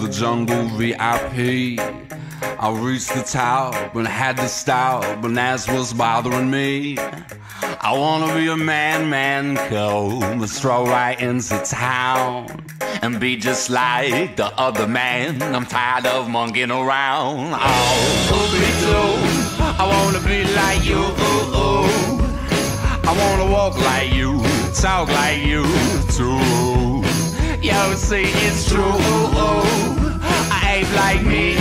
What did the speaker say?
the jungle VIP. I reached the top and had to stop, and that's what's bothering me. I wanna be a man cub and stroll right into town and be just like the other man. I'm tired of monkeying around. Oh, be too. I wanna be like you. I wanna walk like you, talk like you too. Yo, see, it's true. I ain't like me.